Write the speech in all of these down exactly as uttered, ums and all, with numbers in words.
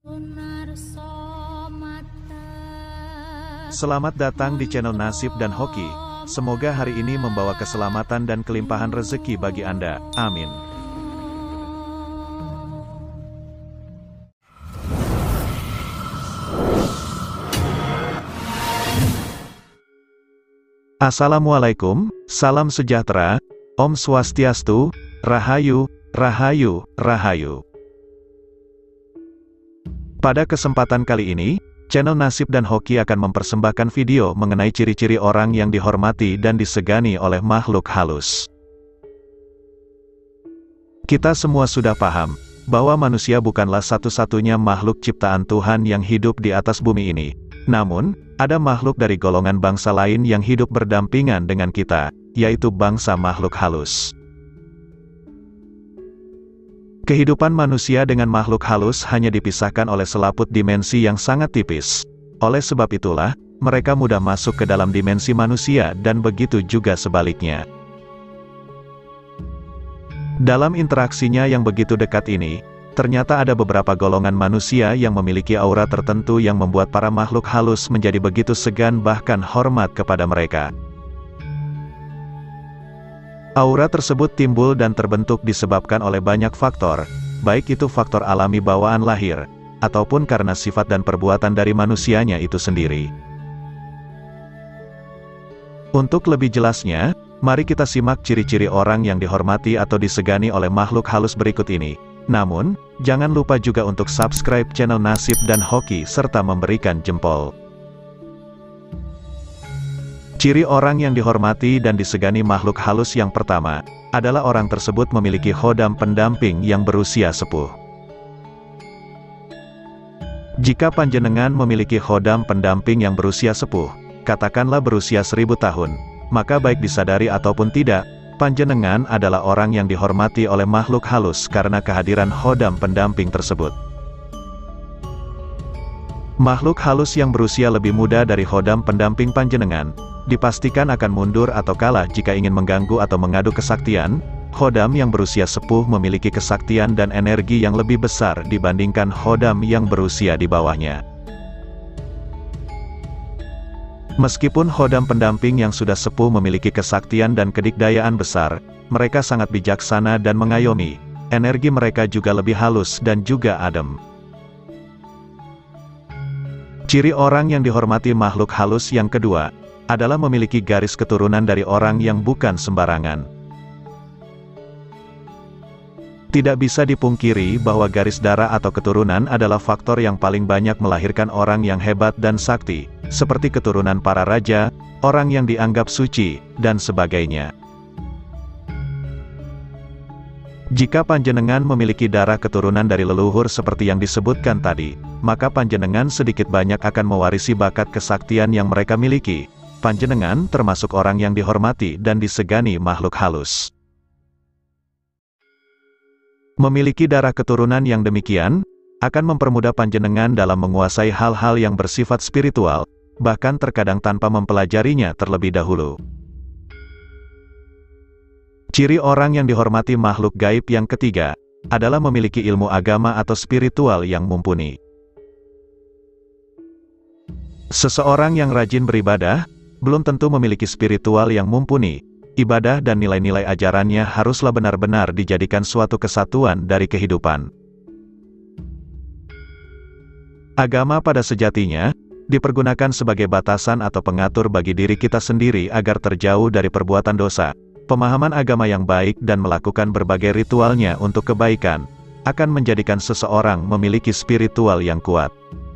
Selamat datang di channel Nasib dan Hoki. Semoga hari ini membawa keselamatan dan kelimpahan rezeki bagi Anda. Amin. Assalamualaikum, salam sejahtera, Om Swastiastu, Rahayu, Rahayu, Rahayu. Pada kesempatan kali ini, channel Nasib dan Hoki akan mempersembahkan video mengenai ciri-ciri orang yang dihormati dan disegani oleh makhluk halus. Kita semua sudah paham, bahwa manusia bukanlah satu-satunya makhluk ciptaan Tuhan yang hidup di atas bumi ini. Namun, ada makhluk dari golongan bangsa lain yang hidup berdampingan dengan kita, yaitu bangsa makhluk halus. Kehidupan manusia dengan makhluk halus hanya dipisahkan oleh selaput dimensi yang sangat tipis. Oleh sebab itulah, mereka mudah masuk ke dalam dimensi manusia dan begitu juga sebaliknya. Dalam interaksinya yang begitu dekat ini, ternyata ada beberapa golongan manusia yang memiliki aura tertentu yang membuat para makhluk halus menjadi begitu segan bahkan hormat kepada mereka. Aura tersebut timbul dan terbentuk disebabkan oleh banyak faktor, baik itu faktor alami bawaan lahir, ataupun karena sifat dan perbuatan dari manusianya itu sendiri. Untuk lebih jelasnya, mari kita simak ciri-ciri orang yang dihormati atau disegani oleh makhluk halus berikut ini. Namun, jangan lupa juga untuk subscribe channel Nasib dan Hoki serta memberikan jempol. Ciri orang yang dihormati dan disegani makhluk halus yang pertama, adalah orang tersebut memiliki khodam pendamping yang berusia sepuh. Jika panjenengan memiliki khodam pendamping yang berusia sepuh, katakanlah berusia seribu tahun, maka baik disadari ataupun tidak, panjenengan adalah orang yang dihormati oleh makhluk halus karena kehadiran khodam pendamping tersebut. Makhluk halus yang berusia lebih muda dari khodam pendamping panjenengan, dipastikan akan mundur atau kalah jika ingin mengganggu atau mengadu kesaktian. Khodam yang berusia sepuh memiliki kesaktian dan energi yang lebih besar dibandingkan khodam yang berusia di bawahnya. Meskipun khodam pendamping yang sudah sepuh memiliki kesaktian dan kedikdayaan besar, mereka sangat bijaksana dan mengayomi. Energi mereka juga lebih halus dan juga adem. Ciri orang yang dihormati makhluk halus yang kedua, adalah memiliki garis keturunan dari orang yang bukan sembarangan. Tidak bisa dipungkiri bahwa garis darah atau keturunan adalah faktor yang paling banyak melahirkan orang yang hebat dan sakti, seperti keturunan para raja, orang yang dianggap suci, dan sebagainya. Jika panjenengan memiliki darah keturunan dari leluhur seperti yang disebutkan tadi, maka panjenengan sedikit banyak akan mewarisi bakat kesaktian yang mereka miliki. Panjenengan termasuk orang yang dihormati dan disegani makhluk halus. Memiliki darah keturunan yang demikian, akan mempermudah panjenengan dalam menguasai hal-hal yang bersifat spiritual, bahkan terkadang tanpa mempelajarinya terlebih dahulu. Ciri orang yang dihormati makhluk gaib yang ketiga, adalah memiliki ilmu agama atau spiritual yang mumpuni. Seseorang yang rajin beribadah, belum tentu memiliki spiritual yang mumpuni. Ibadah dan nilai-nilai ajarannya haruslah benar-benar dijadikan suatu kesatuan dari kehidupan. Agama pada sejatinya, dipergunakan sebagai batasan atau pengatur bagi diri kita sendiri agar terjauh dari perbuatan dosa. Pemahaman agama yang baik dan melakukan berbagai ritualnya untuk kebaikan, akan menjadikan seseorang memiliki spiritual yang kuat.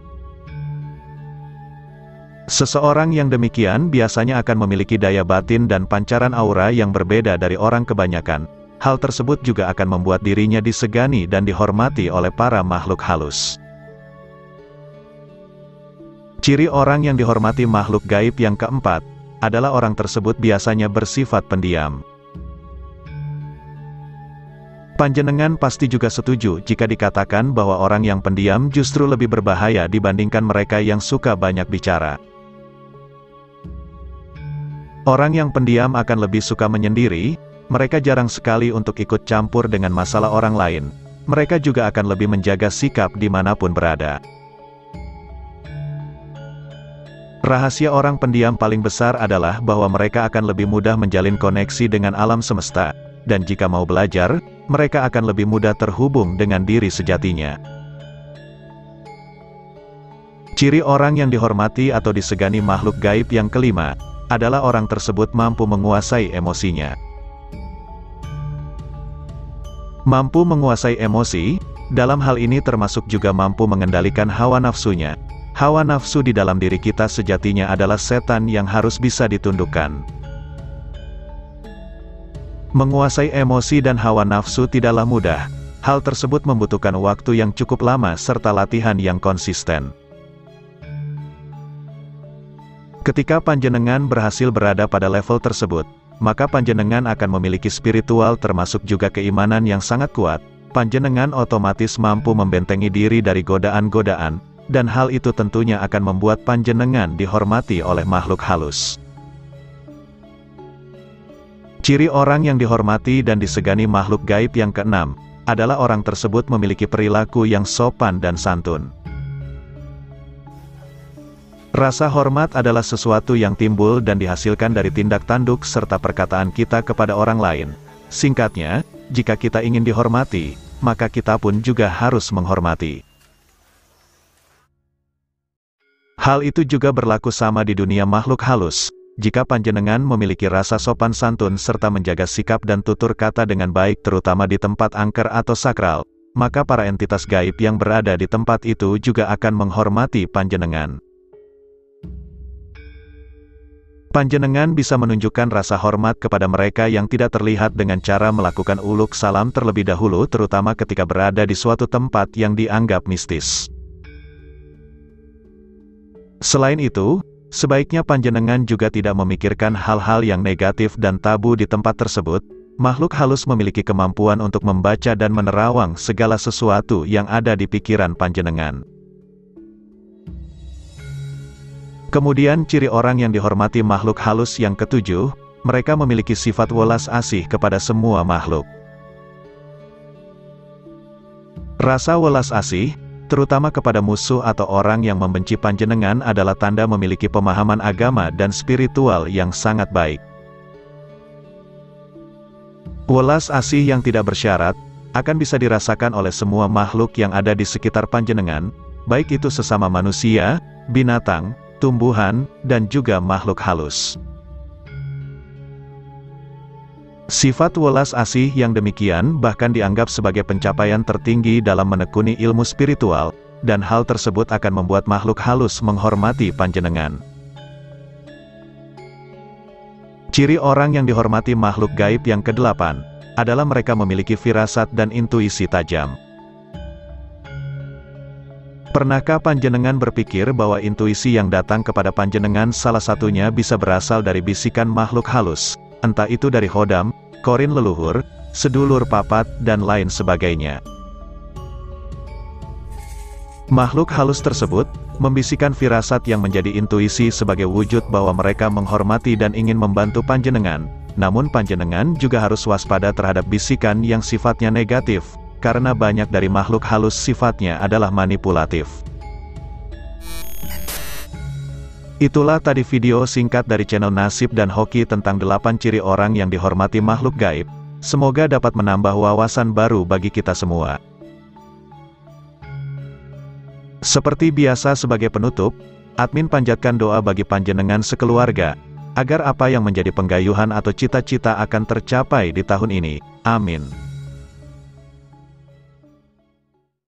Seseorang yang demikian biasanya akan memiliki daya batin dan pancaran aura yang berbeda dari orang kebanyakan. Hal tersebut juga akan membuat dirinya disegani dan dihormati oleh para makhluk halus. Ciri orang yang dihormati makhluk gaib yang keempat, adalah orang tersebut biasanya bersifat pendiam. Panjenengan pasti juga setuju jika dikatakan bahwa orang yang pendiam justru lebih berbahaya dibandingkan mereka yang suka banyak bicara. Orang yang pendiam akan lebih suka menyendiri, mereka jarang sekali untuk ikut campur dengan masalah orang lain. mereka juga akan lebih menjaga sikap dimanapun berada. Rahasia orang pendiam paling besar adalah bahwa mereka akan lebih mudah menjalin koneksi dengan alam semesta, dan jika mau belajar, mereka akan lebih mudah terhubung dengan diri sejatinya. Ciri orang yang dihormati atau disegani makhluk gaib yang kelima, adalah orang tersebut mampu menguasai emosinya. Mampu menguasai emosi, dalam hal ini termasuk juga mampu mengendalikan hawa nafsunya. Hawa nafsu di dalam diri kita sejatinya adalah setan yang harus bisa ditundukkan. Menguasai emosi dan hawa nafsu tidaklah mudah. Hal tersebut membutuhkan waktu yang cukup lama serta latihan yang konsisten. Ketika panjenengan berhasil berada pada level tersebut, maka panjenengan akan memiliki spiritual termasuk juga keimanan yang sangat kuat. Panjenengan otomatis mampu membentengi diri dari godaan-godaan, dan hal itu tentunya akan membuat panjenengan dihormati oleh makhluk halus. Ciri orang yang dihormati dan disegani makhluk gaib yang keenam, adalah orang tersebut memiliki perilaku yang sopan dan santun. Rasa hormat adalah sesuatu yang timbul dan dihasilkan dari tindak tanduk serta perkataan kita kepada orang lain. Singkatnya, jika kita ingin dihormati, maka kita pun juga harus menghormati. Hal itu juga berlaku sama di dunia makhluk halus. Jika panjenengan memiliki rasa sopan santun serta menjaga sikap dan tutur kata dengan baik terutama di tempat angker atau sakral, maka para entitas gaib yang berada di tempat itu juga akan menghormati panjenengan. Panjenengan bisa menunjukkan rasa hormat kepada mereka yang tidak terlihat dengan cara melakukan uluk salam terlebih dahulu terutama ketika berada di suatu tempat yang dianggap mistis. Selain itu, sebaiknya panjenengan juga tidak memikirkan hal-hal yang negatif dan tabu di tempat tersebut. Makhluk halus memiliki kemampuan untuk membaca dan menerawang segala sesuatu yang ada di pikiran panjenengan. Kemudian ciri orang yang dihormati makhluk halus yang ketujuh, mereka memiliki sifat welas asih kepada semua makhluk. Rasa welas asih, terutama kepada musuh atau orang yang membenci panjenengan adalah tanda memiliki pemahaman agama dan spiritual yang sangat baik. Welas asih yang tidak bersyarat, akan bisa dirasakan oleh semua makhluk yang ada di sekitar panjenengan, baik itu sesama manusia, binatang, tumbuhan, dan juga makhluk halus. Sifat welas asih yang demikian bahkan dianggap sebagai pencapaian tertinggi dalam menekuni ilmu spiritual, dan hal tersebut akan membuat makhluk halus menghormati panjenengan. Ciri orang yang dihormati makhluk gaib yang kedelapan, adalah mereka memiliki firasat dan intuisi tajam. Pernahkah panjenengan berpikir bahwa intuisi yang datang kepada panjenengan salah satunya bisa berasal dari bisikan makhluk halus? Entah itu dari hodam, korin leluhur, sedulur papat, dan lain sebagainya. Makhluk halus tersebut, membisikkan firasat yang menjadi intuisi sebagai wujud bahwa mereka menghormati dan ingin membantu panjenengan. Namun panjenengan juga harus waspada terhadap bisikan yang sifatnya negatif, karena banyak dari makhluk halus sifatnya adalah manipulatif. Itulah tadi video singkat dari channel Nasib dan Hoki tentang delapan ciri orang yang dihormati makhluk gaib. Semoga dapat menambah wawasan baru bagi kita semua. Seperti biasa sebagai penutup, admin panjatkan doa bagi panjenengan sekeluarga, agar apa yang menjadi penggayuhan atau cita-cita akan tercapai di tahun ini. Amin.